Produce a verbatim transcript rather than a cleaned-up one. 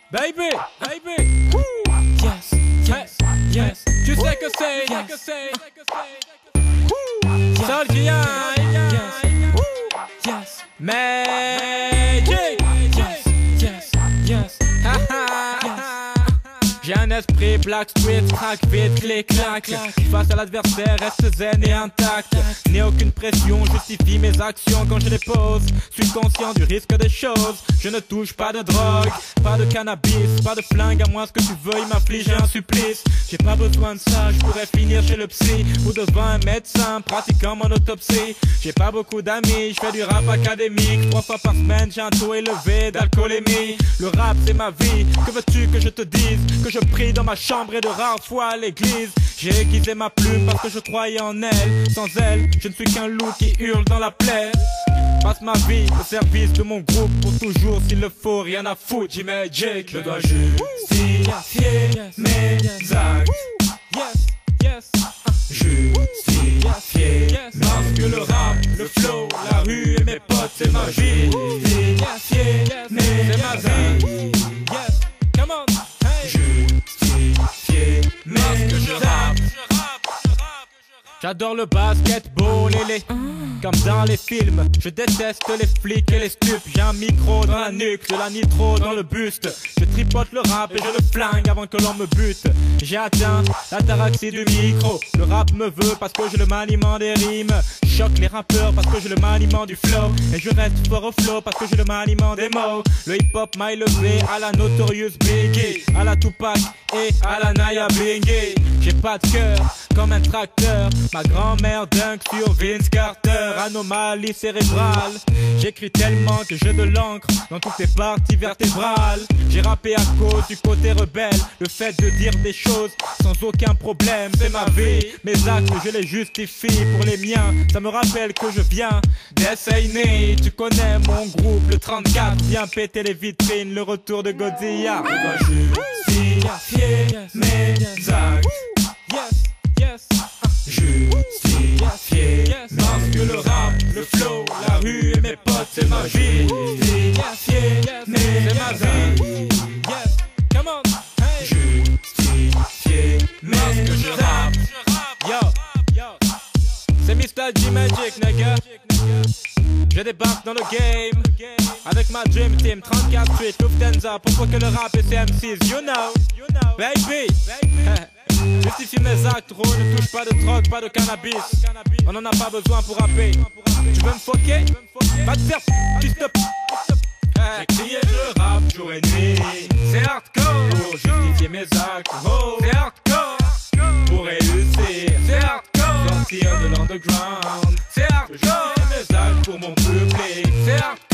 Baby, baby, woo. Yes, yes, yes. Tu sais que c'est, yes. que c'est, yes. Soldier, yes, yes. Magic, yes, yes, yes. Ha ha, yes. J'ai un esprit black street, crack vite, clic, clac. Face à l'adversaire, reste zen et intact. N'ai aucune pression, justifie mes actions quand je les pose. Suis conscient du risque des choses. Je ne touche pas de drogue, pas de cannabis, pas de flingue, à moins que tu veuilles m'affliger un supplice. J'ai pas besoin de ça, je pourrais finir chez le psy ou devant un médecin pratiquant mon autopsie. J'ai pas beaucoup d'amis, je fais du rap académique. Trois fois par semaine, j'ai un taux élevé d'alcoolémie. Le rap c'est ma vie, que veux-tu que je te dise? Que je prie dans ma chambre et de rares fois à l'église. J'ai aiguisé ma plume parce que je croyais en elle. Sans elle, je ne suis qu'un loup qui hurle dans la plaine. Passe ma vie au service de mon groupe pour toujours s'il le faut, rien à foutre, J-Magic. Je dois justifier yes. mes yes. actes. Yes, yes. Justifier yes. parce que le rap, le flow, la rue et mes potes c'est ma vie. Justifier yes. mes c'est ma vie. Yes, come on. Hey. Justifier mes parce que je rappe. J'adore le basketball et les... Comme dans les films, je déteste les flics et les stupes. J'ai un micro dans la nuque, de la nitro dans le buste. Je tripote le rap et je le flingue avant que l'on me bute. J'ai atteint l'ataraxie du micro. Le rap me veut parce que j'ai le maniement des rimes. Choque les rappeurs parce que j'ai le maniement du flow. Et je reste fort au flow parce que j'ai le maniement des mots. Le hip-hop m'a élevé à la Notorious Biggie, à la Tupac et à la Naya Bingy. J'ai pas de cœur comme un tracteur. Ma grand-mère dunk sur Vince Carter. Anomalie cérébrale. J'écris tellement que j'ai de l'encre dans toutes les parties vertébrales. J'ai rappé à cause du côté rebelle. Le fait de dire des choses sans aucun problème, c'est ma vie. Mes actes je les justifie pour les miens. Ça me rappelle que je viens d'Essayer. Tu connais mon groupe, le trente-quatre. Viens péter les vitrines, le retour de Godzilla. Je dois justifier yes. mes yes. actes. Yes, yes. Justifier yes. parce que le rap, le flow, la rue et mes potes c'est ma vie. Justifier yes. mes c'est ma vie. Yes, come on. Hey. Justifier mes parce que je rappe. Yo, yo. C'est mister J-Magic, nigga. Je débarque dans le game avec ma dream team, trente-quatre Street, Lufthansa. Pourquoi que le rap et C M six, you know, baby. Justifie mes actes, gros, ne touche pas de drogue, pas de cannabis. On en a pas besoin pour rapper. Tu veux me foquer? Va te faire fils de p***. J'ai crié je rap jour et nuit. C'est hardcore pour justifier mes actes. Oh, c'est hardcore pour réussir. C'est hardcore sortir de l'underground. C'est hardcore Je justifier mes actes pour mon public. C'est hardcore